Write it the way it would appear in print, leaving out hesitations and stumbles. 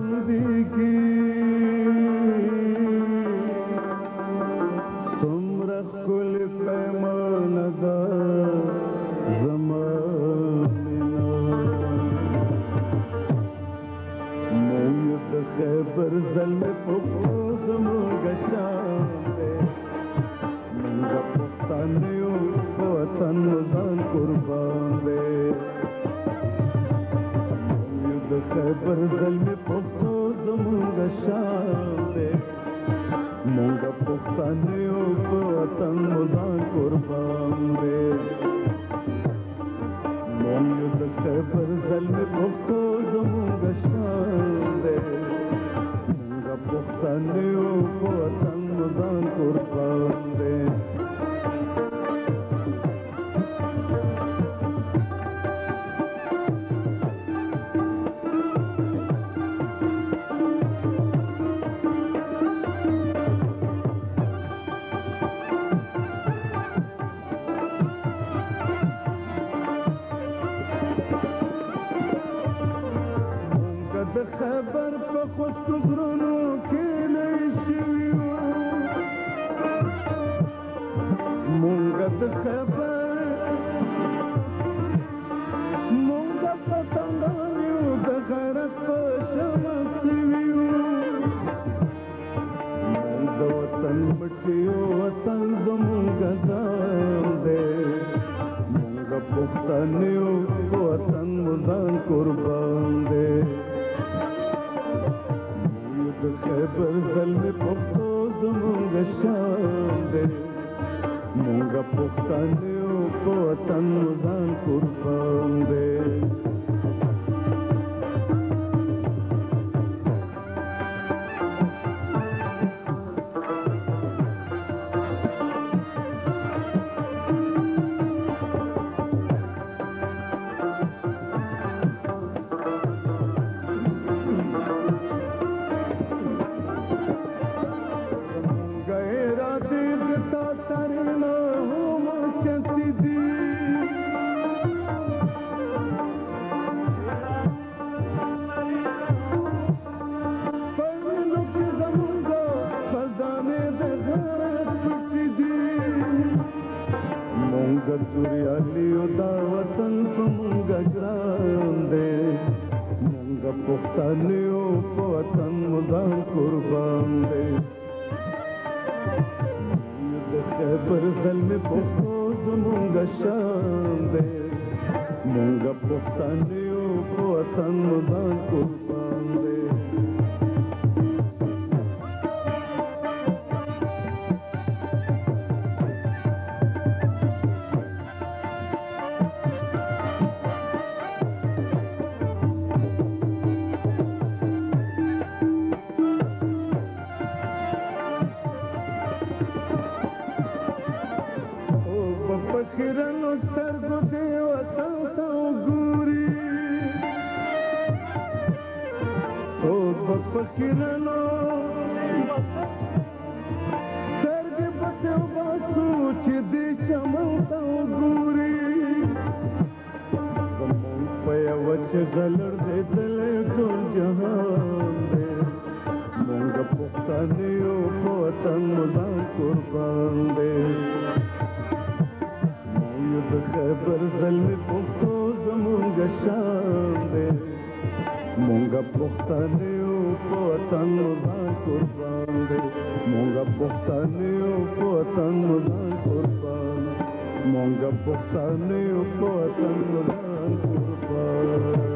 بندگی سمره ښکلې پیمانه ده زما مینه موږ د خیبر زلمې پښتو زموږ شان دی موږ پښتانه یو په وطن مو ځان قربان دی موږ د خیبر زلمې پښتو زموږ شان دی موږ پښتانه یو په وطن مو ځان قربان دی موږ د خیبر زلمې پښتو زموږ شان دی موږ پښتانه یو په وطن مو ځان قربان دی د خبر په خوشو غرونو کې لوی شوي وو مونږ د خبر مونږ پتنګان یو د غیرت په شمع سوي وو مونږ د وطن مټي یو وطن زمونږ ځان دی مونږ پښتانه یو وطن مو ځان قربان دی د خیبر زلمې پښتو زموږ شان دی موږ پښتانه یو په وطن مو ځان قربان دی توریالیو دا وطن په مونږه ګران دی مونږه پښتانه یو په وطن مو ځان قربان دی د خیبر زلمې پښتو زموږ شان دی مونږه پښتانه یو په وطن مو ځان قربان دی فکرنو سترګو دې وطن ته وګوري څوک به فکرنو سترګې به ترې وباسو چې دې چمن ته وګوري زموږ په یوه چغه لړزېدلی ټول جهان دی موږ پښتانه یو په وطن مو ځان قربان دی د خیبر زلمې پښتو زموږ شان دی موږ پښتانه یو په وطن مو ځان قربان دی موږ پښتانه یو په وطن مو ځان قربان موږ پښتانه یو په وطن مو ځان قربان